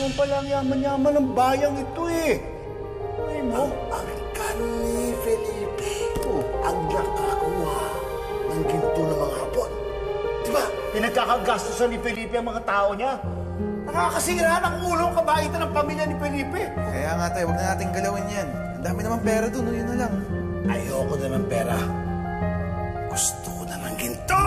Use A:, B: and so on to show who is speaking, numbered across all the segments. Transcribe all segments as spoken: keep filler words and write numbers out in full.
A: naman pala ang yaman-yaman ng bayang ito eh. Ay mo?
B: Ang angkan ni Felipe. Oh, ang nakakuha ng ginto ng mga hapon. Diba?
A: Pinagkakagastusan ni Felipe ang mga tao niya. Nakakasira ng ulo ang kabaitan ng pamilya ni Felipe.
C: Kaya nga tayo, huwag na natin galawin yan. Ang dami naman pera doon, yun na lang.
A: Ayoko na ng pera. Gusto ko na ng ginto!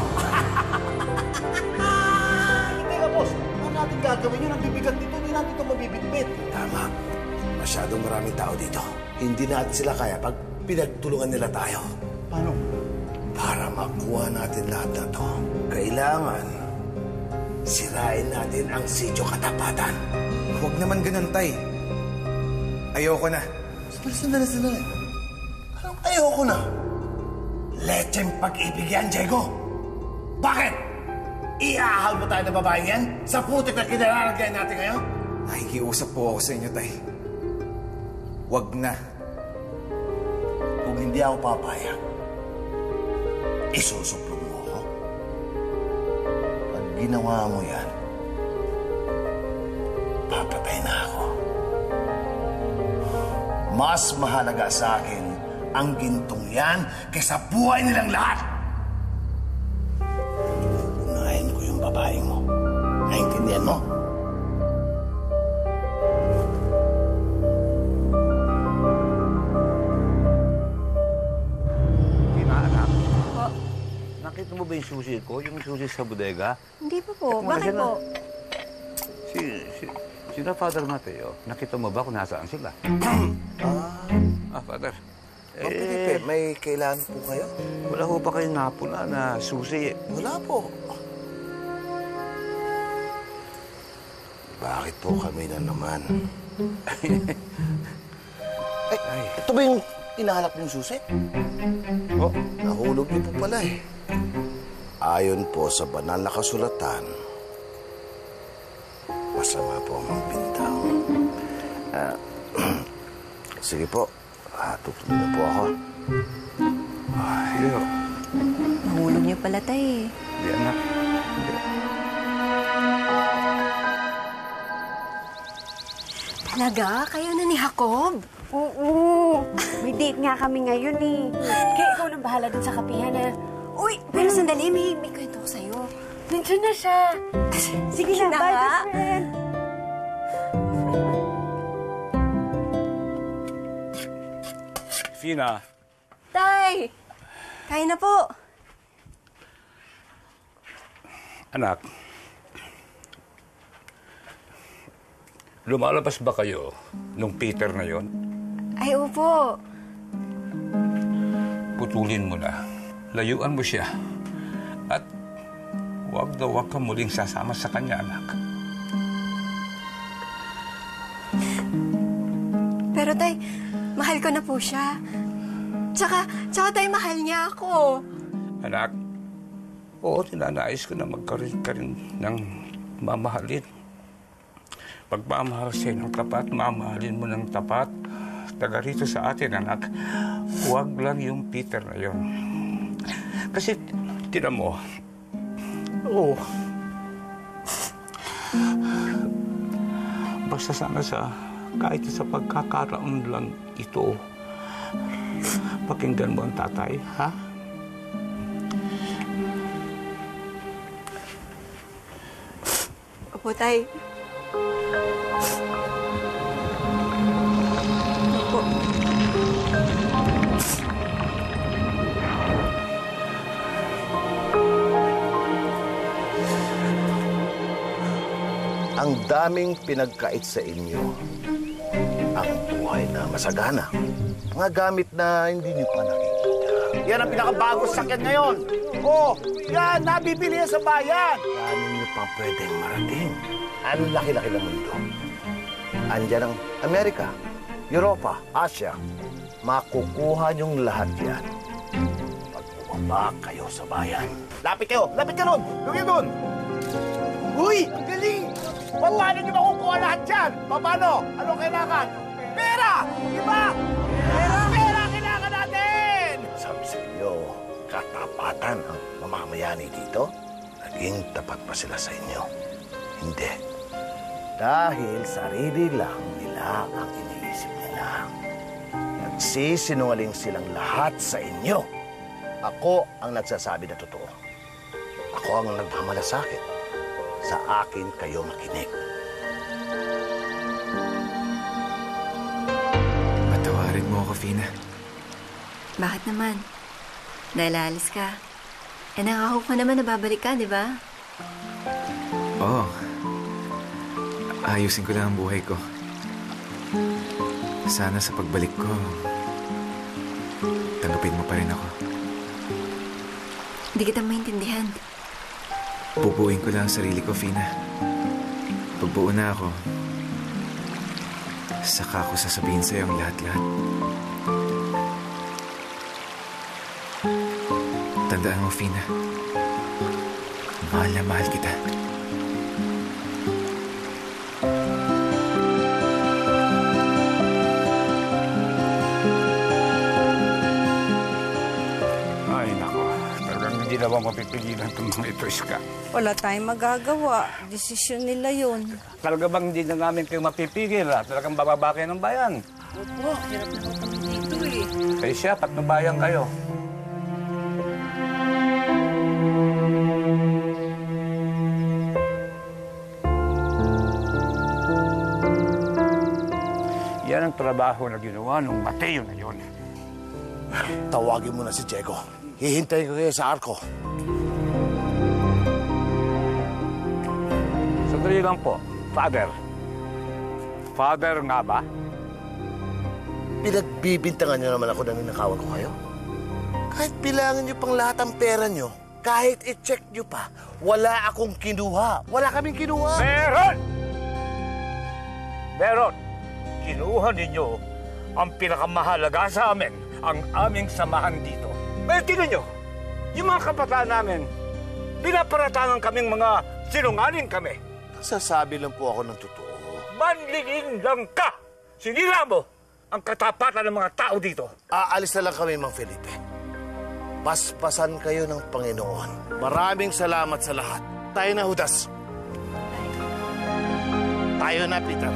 A: Hindi ka, boss. Ano natin gagawin yun? Ang bibigat dito, hindi natin ito mabibitbit.
B: Tama. Masyadong maraming tao dito. Hindi natin sila kaya pag pinagtulungan nila tayo.
A: Paano?
B: Para makuha natin lahat na to, kailangan sirain natin ang Sitio Katapatan.
C: Huwag naman ganun, tay. Ayoko na.
B: Sandali, sandali, sandali. Anong ayoko na? Lecheng pag-ibig yan, Diego. Bakit? Iahal mo tayo ng babaeng yan sa putik na kinalalagyan natin ngayon?
C: Nakikiusap po ako sa inyo, tay. Huwag na.
B: Kung hindi ako papayag, isusuplong mo ako. Pag ginawa mo yan, papatay na ako. Mas mahalaga sa akin ang gintong yan kaysa buhay nilang lahat. Unahin ko yung babaeng mo. Naintindihan mo?
D: Nakita mo ba yung susi ko? Yung susi sa bodega?
E: Hindi pa po. Bakit po?
D: Si, si, si na Father Mateo, nakita mo ba kung nasaan sila?
B: ah,
D: ah, Father.
B: Eh, Felipe, may kailangan po kayo?
D: Wala ho pa kayong napuna na susi.
B: Wala po. Bakit po kami na naman? Ay, Ay, ito ba yung hinahanap yung susi? Oh, nahulog niyo po pala eh. Ayon po sa banal na kasulatan, masama po ang bintang. Uh, sige po, ah, tutuloy na po ako.
D: Ay, yo.
E: Nahulog niyo pala tayo eh.
D: Hindi, anak. Hindi.
E: Talaga? Kayo na ni Jacob?
F: Oo. May date nga kami ngayon eh. Kaya ikaw nang bahala dun sa kapihan na.
E: Uy, pero sandali, may, may kwento ko sa'yo.
F: Nandiyan na siya. Sige na, bye, best friend.
D: Fina.
E: Tay! Kain na po.
D: Anak. Lumalabas ba kayo nung Peter na yon?
E: Ay, opo.
D: Putulin mo na. Layuan mo siya. At huwag daw huwag ka muling sasama sa kanya, anak.
E: Pero tay, mahal ko na po siya. Tsaka, tsaka tay, mahal niya ako.
D: Anak, oo, ninanais ko na magkaroon ka rin ng mamahalin. Pagmamahal sa'yo ng tapat, mamahalin mo ng tapat. Taga rito sa atin, anak. Huwag lang yung Peter na yon. Kasi, tinan mo, oo, basta sana sa, kahit sa pagkakaraon lang ito, pakinggan mo ang tatay, ha?
E: Opo, tay. Opo.
B: Ang daming pinagkait sa inyo ang buhay na masagana. Mga gamit na hindi niyo pa nakikita.
A: Yan ang pinakabagong sakyan ngayon. Oh, yan, nabibili yan sa bayan.
B: Paano niyo pa pwedeng marating? Ang laki-laki ng mundo. Andiyan ang Amerika, Europa, Asia. Makukuha niyong lahat yan pag bumaba kayo sa bayan.
A: Lapit kayo, lapit ka nun. Lugin nun. Uy, ang galing. Paano niyo makukuha lahat yan? Paano? Ano kailangan? Pera! Di ba? Pera! Pera kailangan natin!
B: Sabi sa inyo, katapatan ang mamamayani dito. Naging tapat pa sila sa inyo. Hindi. Dahil sarili lang nila ang iniisip nila. Nagsisinungaling silang lahat sa inyo. Ako ang nagsasabi na totoo. Ako ang nagmamalasakit. Sa akin kayo makinig.
C: Patawarin mo ako, Fina.
E: Bakit naman? Dahil alis ka. Eh, nangako ko naman na babalik ka, di ba?
C: Oo. Ayusin ko lang ang buhay ko. Sana sa pagbalik ko, tanggapin mo pa rin ako.
E: Hindi kita maintindihan.
C: Bubuuin ko lang ang sarili ko, Fina. Pagbuo na ako, saka ako sasabihin sa'yo ang lahat-lahat. Tandaan mo, Fina. Mahal na mahal kita.
D: Ay, nako. Talagang hindi na ba mapipigilan itong mga ito, Iska?
G: Wala tayong magagawa. Desisyon nila yun.
D: Talaga bang hindi na namin kayo mapipigil, ha? Talagang bababa kayo ng bayan.
G: Opo, hirap na ako kami dito eh.
D: Kaya siya, patnubayan kayo. Yan ang trabaho na ginawa ng Mateo na yun.
B: Tawagin mo na si Diego. Hihintay ko kayo sa arko.
D: Sandali lang po, Father. Father nga ba?
B: Pinagbibintangan niyo naman ako na ninakawan ko kayo? Kahit bilangin niyo pang lahat ang pera niyo, kahit i-check niyo pa, wala akong kinuha. Wala kaming kinuha.
D: Meron! Meron! Kinuha ninyo ang pinakamahalaga sa amin, ang aming samahan dito. Pero tingnan nyo, yung mga kabataan namin, pinaparatanan kaming mga sinungaling kami.
B: Sasabi lang po ako ng totoo.
D: Manlingin lang ka! Sinira mo ang katapatan ng mga tao dito.
B: Aalis na lang kami, Mang Felipe. Paspasan kayo ng Panginoon. Maraming salamat sa lahat. Tayo na, Judas. Tayo na, Peter.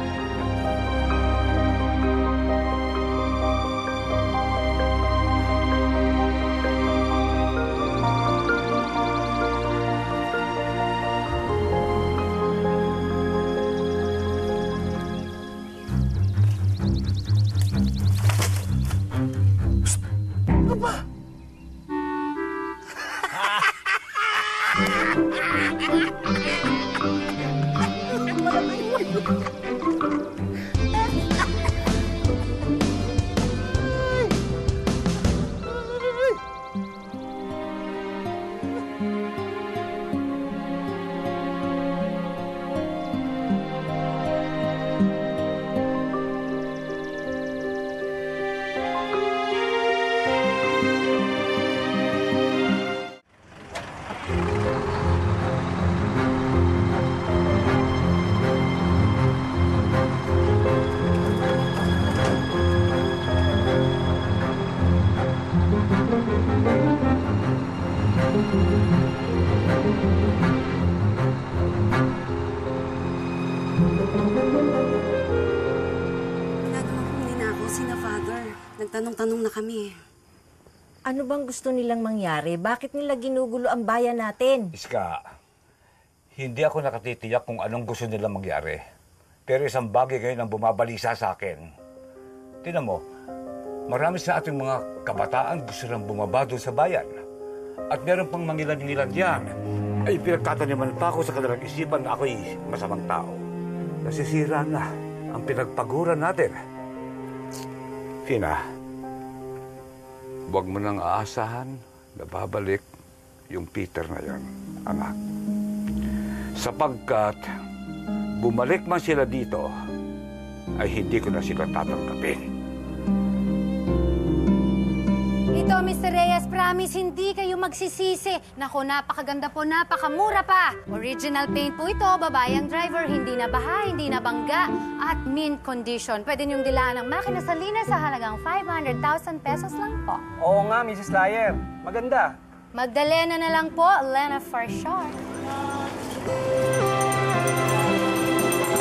F: Nagtanong-tanong na kami.
H: Ano bang gusto nilang mangyari? Bakit nila ginugulo ang bayan natin?
D: Iska, hindi ako nakatitiyak kung anong gusto nilang mangyari. Pero isang bagay ngayon ang bumabalisa sa akin. Tingnan mo, marami sa ating mga kabataan gusto lang bumaba doon sa bayan. At meron pang mangilan-ngilan diyan ay pinagtataniman pa ako sa kanilang isipan na ako'y masamang tao. Nasisira na ang pinagpaguran natin. Fina, huwag mo nang aasahan na babalik yung Peter na yon, anak. Sapagkat bumalik man sila dito, ay hindi ko na sila tatanggapin.
F: Ito, mister Reyes, promise, hindi kayo magsisisi. Naku, napakaganda po, napakamura pa. Original paint po ito, babayang driver, hindi na baha, hindi na bangga, at mint condition. Pwede niyong dilaan ng makina sa linis sa halagang five hundred thousand pesos lang po.
I: Oo nga, Missus Lyer. Maganda.
F: Magdalena na lang po, Lena for short.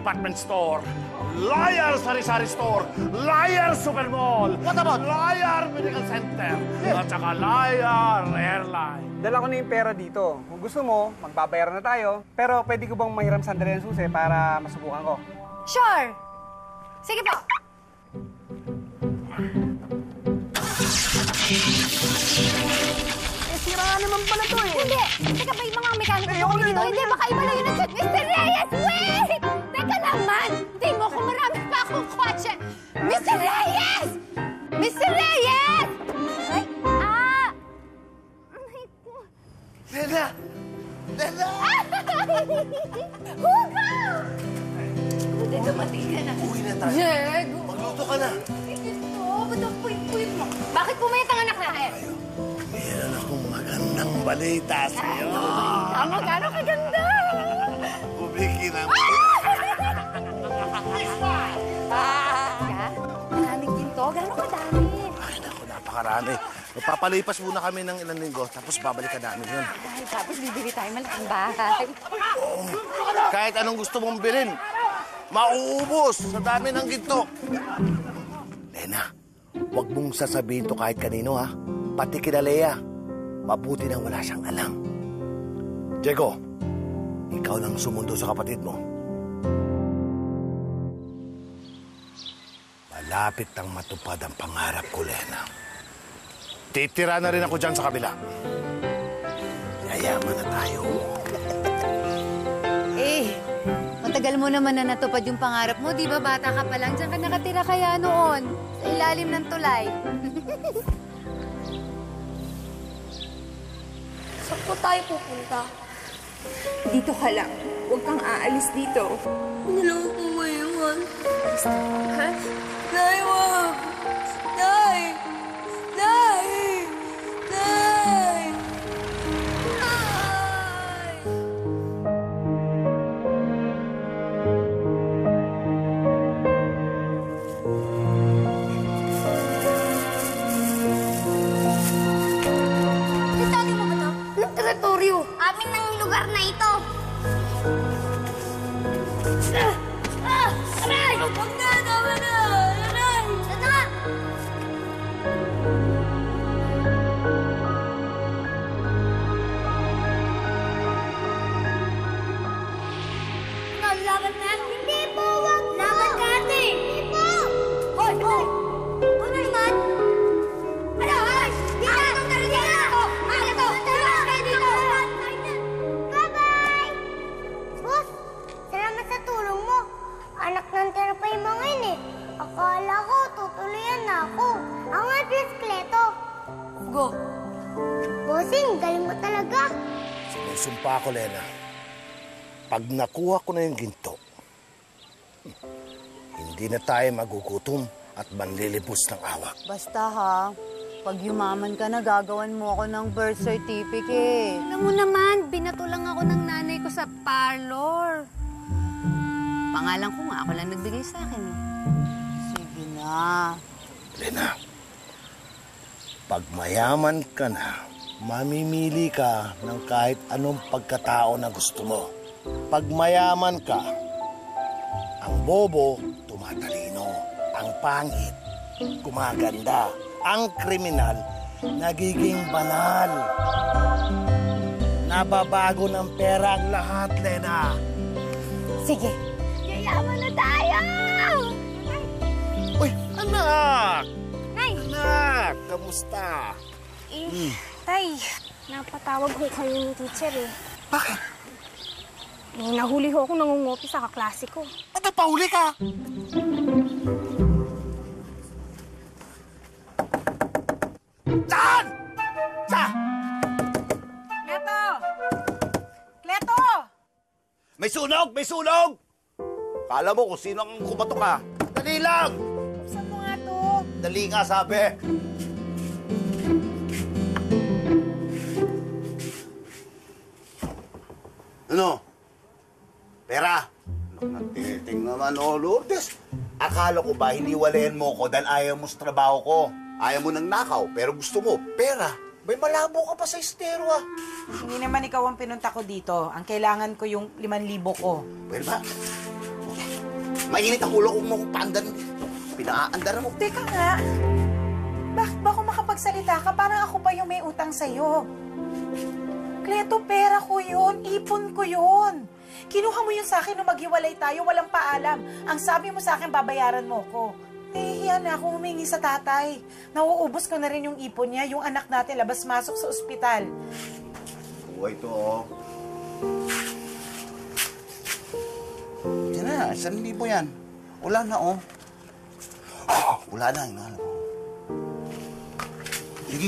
B: department store. Liar sari-sari store. Liar supermall. What about? Liar medical center. At saka liar airline.
I: Dala ko na yung pera dito. Kung gusto mo, magbabayaran na tayo. Pero pwede ko bang mahiram sandali ang susi para masubukan ko?
F: Sure! Sige po!
A: Eh, sira naman pala to eh.
F: Hindi! Teka ba yung mga mekaniko ko dito? Hindi, baka iba lang yun ang shoot. mister Reyes, wait! Teka naman! Hindi mo kung marami pa akong kotse. mister Reyes! mister Reyes! Ay, ah!
B: Lena! Lena!
F: Hugo! Buti dumating ka na.
B: Uwi na tayo.
F: Diego!
B: Magluto ka na.
F: Oo, ba't ang puwit-puwit mo? Bakit pumayat ang anak natin?
B: Meron akong magandang balita sa'yo.
F: Tama, gano'ng kaganda!
B: Bumiki na.
F: Maraming ginto? Gano'ng kadami?
B: Ay, naku, napakarami. Magpapalipas muna kami ng ilang linggo, tapos babalik ka namin yun.
F: Ay, tapos bibili tayo malaking bahay.
B: Oo. Kahit anong gusto mong bilhin, mauubos sa dami ng ginto. Lena, huwag mong sasabihin to kahit kanino, ha? Pati kina Lea. Mabuti nang wala siyang alam. Diego, ikaw lang sumundo sa kapatid mo. Malapit nang matupad ang pangarap ko, Lena. Titira na rin ako dyan sa kabila. Yayaman na tayo.
F: Eh, matagal mo naman na natupad yung pangarap mo, di ba? Bata ka pa lang. Diyan ka nakatira kaya noon. Sa ilalim ng tulay.
J: Saan po tayo pupunta? Dito ka lang. Huwag kang aalis dito. Ano lang ako ngayon? Ha? Nay, wag! Nay! Nay! Nay! Nay!
F: Itali mo ba ito?
J: Anong teritoryo? Amin ng lugar na ito. Ah! Ah! Aray! Huwag na! Tama na! Aray! Tata! Laban na? Hindi po! Wag po! Laban ka ate! Hindi po! Hoy! Hoy! Ano naman? Ano? Hoy! Di na! Ano to? Ano to? Tumas kayo dito! Bye-bye! Boss, salamat sa tulong mo. Anak ng tira pa yung mga yun eh. Akala ko, tutuloyan na ako. Ako nga plus Cleto. Go. Bossing, galing mo talaga.
B: Sinusumpa ako, Lena. Pag nakuha ko na yung ginto, hindi na tayo magugutom at manlilibos ng awak.
F: Basta ha, pag yumaman ka na, gagawan mo ako ng birth certificate. Alam mo naman, binato lang ako ng nanay ko sa parlor. Pangalan ko nga, ako lang nagbigay sa akin. Eh. Sige na.
B: Lena, pag mayaman ka na, mamimili ka ng kahit anong pagkatao na gusto mo. Pag mayaman ka, ang bobo tumatalino, ang pangit gumaganda, ang kriminal nagiging banal. Nababago ng pera ang lahat, Lena.
F: Sige. Yayaman na tayo!
B: Uy, anak!
J: Nay!
B: Anak, kamusta?
J: Eh,
B: Hmm.
J: Tay, napatawag ho kayo ni teacher eh.
B: Bakit?
J: Eh, nahuli ho ako nangungopi sa kaklase ko.
B: Ba't napahuli ka? Saan? Sa?
H: Cleto! Cleto!
B: May sunog! May sunog! Kala mo kung sino ang kumato ka. Dali lang!
H: Saan mo nga to?
B: Dali nga, sabi. Ano? Pera? Nagtiting naman, oh, Lourdes. Akala ko ba hiniwalayan mo ko dahil ayaw mo sa trabaho ko? Ayaw mo ng nakaw, pero gusto mo pera. May malabo ka pa sa estero, ah.
H: Hindi naman ikaw ang pinunta ko dito. Ang kailangan ko yung liman libo ko.
B: Pwede ba? Mainit ang ulo kung mo paandan. Pinaandar mo.
K: Teka nga. Bakit ba kung makapagsalita ka, parang ako pa yung may utang sa'yo? Cleto, pera ko yun. Ipon ko yun. Kinuha mo yun sa akin nung maghiwalay tayo, walang paalam. Ang sabi mo sa akin, babayaran mo ko. Nahihiya na ako humingi sa tatay. Nauubos ko na rin yung ipon niya, yung anak natin labas-masok sa ospital.
B: Oo, ito oh. Yan na, isang libo yan. Wala na oh. Wala na, inahala ko. Sige.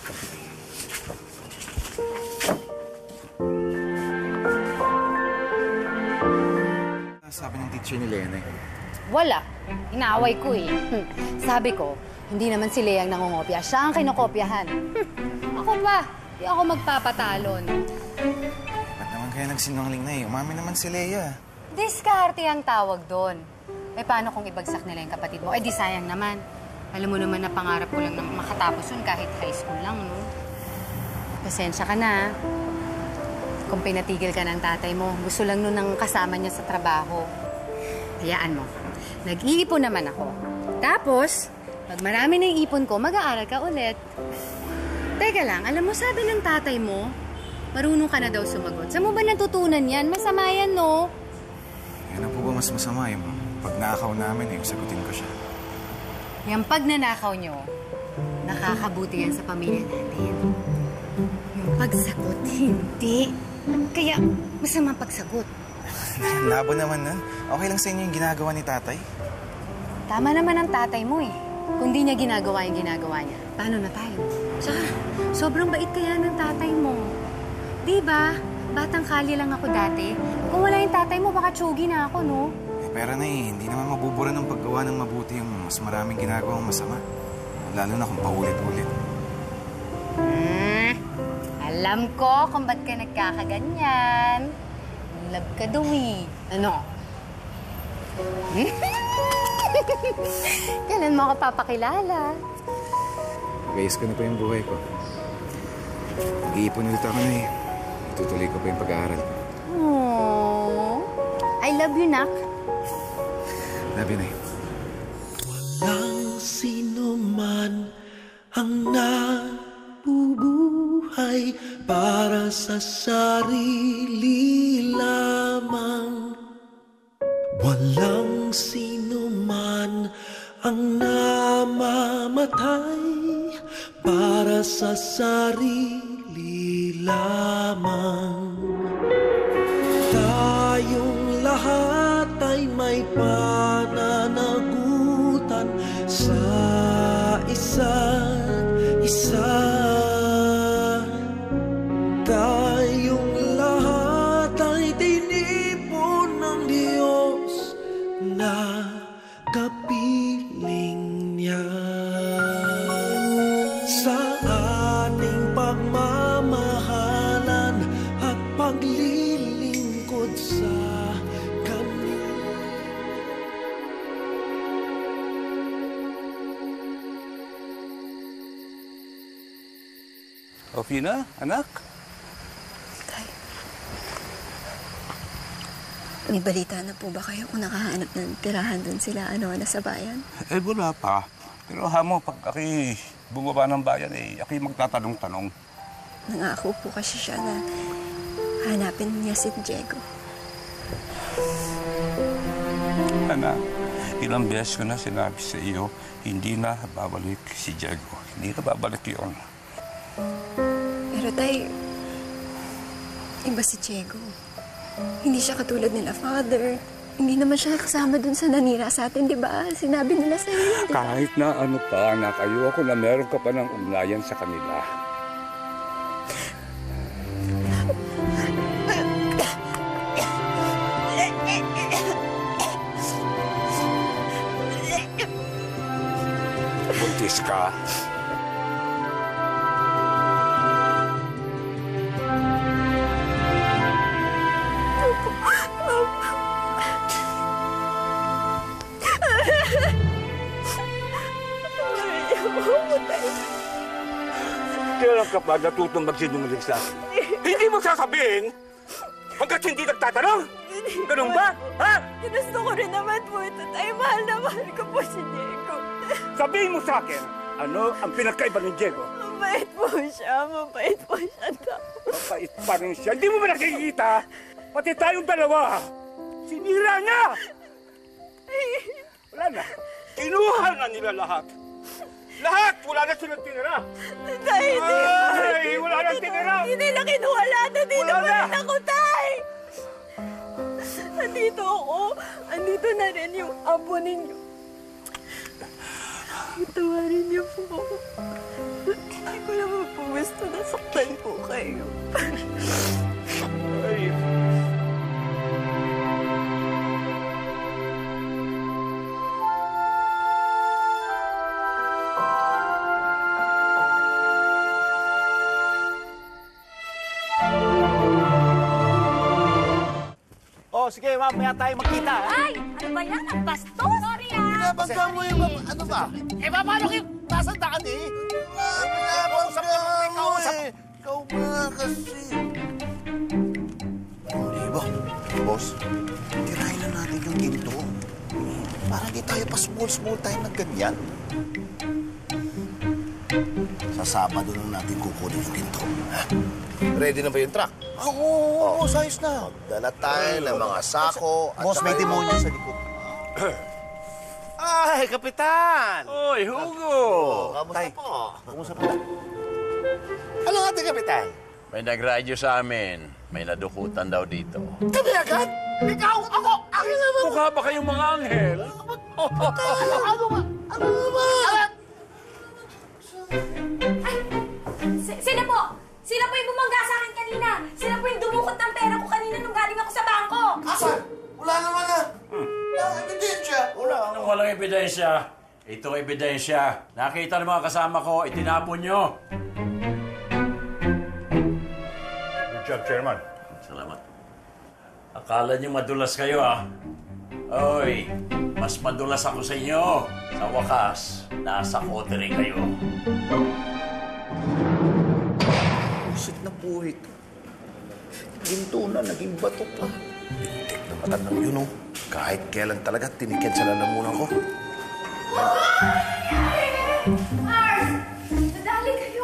C: Sabi ng teacher ni Lena eh.
F: Wala. Inaaway ko eh. Hmm. Sabi ko, hindi naman si Lea ang nangungopya. Siya ang kinokopyahan. Hmm. Ako pa, di ako magpapatalon.
C: Ba't naman kaya nagsinungaling na eh? Umami naman si Lea.
F: Diskarte ang tawag doon. Eh, paano kung ibagsak nila yung kapatid mo? Eh, di sayang naman. Alam mo naman na pangarap ko lang na makatapos yun kahit high school lang, no? Pasensya ka na. Kung pinatigil ka ng tatay mo, gusto lang nun ng kasama niya sa trabaho. Hayaan mo. Nag-iipon naman ako. Tapos, pag marami na yung ipon ko, mag-aaral ka ulit. Teka lang, alam mo, sabi ng tatay mo, marunong ka na daw sumagot. Saan mo ba natutunan yan? Masama yan, no?
C: Yan ang po ba mas masama yung pag nakaw namin eh, sagutin ko siya.
F: Yung pag nanakaw nyo, nakakabuti yan sa pamilya natin. Yung pagsagot, hindi. Kaya, masama pagsagot.
C: Labo naman nun. Okay lang sa inyo yung ginagawa ni tatay?
F: Tama naman ang tatay mo eh. Kung di niya ginagawa yung ginagawa niya, paano na tayo? Tsaka, sobrang bait kaya ng tatay mo. Di ba? Batang kali lang ako dati. Kung wala yung tatay mo, baka tsugi na ako, no?
C: Eh, pera na eh. Hindi naman mabubura ng paggawa ng mabuti yung mas maraming ginagawang masama. Lalo na kung paulit-ulit.
F: Hmm, alam ko kung ba't ka nagkakaganyan. Love ka daw eh. Ano? Kailan mo ako papakilala?
C: Nag-ayos ko na pa yung buhay ko. Mag-iipon ulit ako na eh. Itutuloy ko pa yung pag-aaral ko.
F: Aww. I love you, Nak.
C: Love you, Nay.
L: Walang sino man ang nabubuhay para sa sarili lamang. Walang sino man ang namamatay para sa sarili lamang. Tayong lahat ay may pananagutan sa isa't isa. Tayong lahat ay tinipon ng Diyos na kapiling niya. Sa ating pagmamahalan at paglilingkod sa Kanya.
D: Okay na, anak?
E: May balita na po ba kayo kung nakahanap ng tirahan doon sila ano na sa bayan?
D: Eh, wala pa. Pero hamo, pag aki bumaba ng bayan, eh, aki magtatanong-tanong.
E: Nangako po kasi siya na hanapin niya si Diego.
D: Anak, ilang beses ko na sinabi sa iyo, hindi na babalik si Diego. Hindi na babalik yun.
E: Pero tay, iba si Diego. Hindi siya katulad nila, Father. Hindi naman siya kasama dun sa nanira sa atin, di ba? Sinabi nila sa iyo, di ba?
D: Kahit na ano pa, anak, ayoko na meron ka pa ng ugnayan sa kanila. Buntis ka. Kailan ka pa natutong magsinungaling sa akin? Hindi mo sasabihin hanggat hindi nagtatanong? Ganun ba? Ha?
E: Ginusto ko rin naman po ito, tay. Mahal na mahal ko po si Diego.
D: Sabihin mo sa akin, ano ang pinagkaiba ni Diego?
E: Mabait po siya. Mabait po siya.
D: Mabait pa rin siya. Hindi mo ba nakikita? Pati tayong dalawa. Sinira niya! Wala na. Kinuha na nila lahat. Lahat! Wala na silang tinira.
E: Tay, hindi.
D: Ay, wala na tinira.
E: Hindi na kinuha lahat. Nandito pa rin ako, tay. Nandito ako. Nandito na rin yung apo ninyo. Tawarin niyo po ako. Hindi ko naman po gusto na saktan po kayo.
D: Ay.
A: Oh, sige, mamaya tayo magkita.
F: Ay! Ano ba yan? Ang bastos! Sorry ah!
B: Pinabagka mo yung... Ano ba?
A: Eh, ba, paano kayo nasandaan eh?
B: Pinabagka mo eh. Ikaw ba kasi? Hindi ba? Boss, tirahin na natin yung ginto. Para di tayo pa small-small tayo ng ganyan. Sa Sabado lang natin kukunin yung ginto. Ha? Ready na ba yung truck? Oo, oh, boss, ayos na. Magdala tayo ng mga sako. Boss, may demonyo sa likod.
A: Ay, Kapitan!
D: Oy, Hugo!
B: Oh, kamusta po? Kamusta po?
A: Ano nga ito, Kapitan?
M: May nag-radyo sa amin. May nadukutan daw dito.
A: Kami agad? Ikaw, ako, akin naman!
D: Mukha ba kayong mga anghel?
A: Ano ba? Ano ba?
F: S- sino po? Sino po yung bumangga sa akin kanina? Sino po yung dumukot ng pera ko kanina nung galing ako sa bangko?
B: Asan? Wala naman na. Walang ebidensya.
M: Wala. Anong walang ebidensya? Itong ebidensya. Nakita ng mga kasama ko, itinapon nyo.
D: Good job, Chairman.
M: Salamat. Akala nyo madulas kayo, ah. Oy, mas madulas ako sa inyo. Sa wakas, nasa kote rin kayo.
B: Pusit na buhay ito. Ginto na, naging bato pa. Lintik na matan ng yun, oh. Kahit kailan talaga, tinikyan sa lalamunan ko.
F: Mars! Nadali kayo?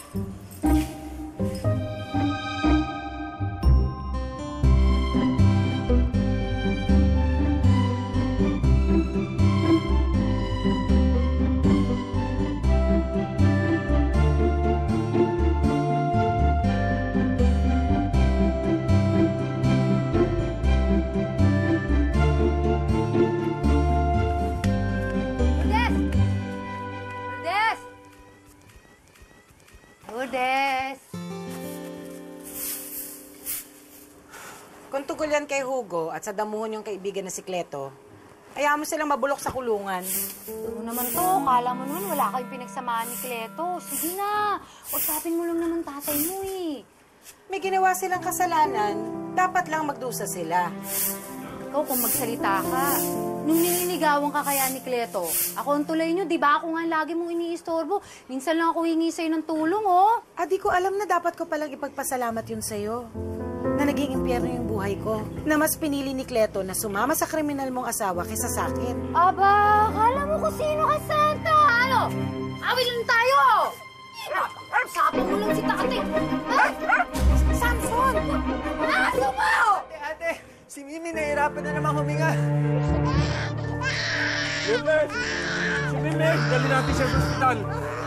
K: Kung tungkol yan kay Hugo at sa damuhon yung kaibigan na si Cleto, ayaw mo silang mabulok sa kulungan.
F: Ano naman to? Kala mo naman wala kayong pinagsamaan ni Cleto. Sige na. Usapin mo lang naman tatay mo eh.
K: May ginawa silang kasalanan, dapat lang magdusa sila.
F: Ikaw kung magsalita ka, nung nililigawan ka kaya ni Cleto, ako ang tulay nyo, di ba ako nga lagi mong iniistorbo? Minsan lang ako hingi sa'yo ng tulong, oh.
K: Ah, di ko alam na dapat ko palang ipagpasalamat yun sa'yo. Na naging impyerno yung buhay ko. Na mas pinili ni Cleto na sumama sa kriminal mong asawa kaysa sa akin.
F: Aba, kala mo kung sino ka, Santa. Ano? Awil lang tayo! Sabi mo lang si Tate. Ha? Samson! Aso mo!
I: Ate, ate! Si Mimi nahihirapan na naman huminga.
D: Felipe! Si Mimi, dali natin siya sa ospital.